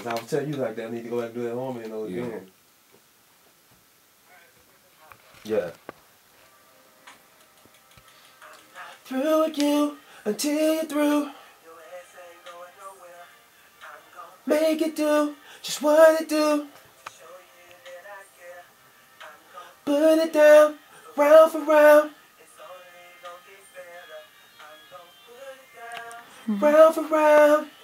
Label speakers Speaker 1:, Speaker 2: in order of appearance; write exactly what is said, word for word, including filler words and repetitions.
Speaker 1: I was telling you like that, I need to go back and do that homie and those
Speaker 2: Yeah.
Speaker 1: again. Yeah. Through with you until you're through. Make it do just what it do. Put it down, round for round. Round for round.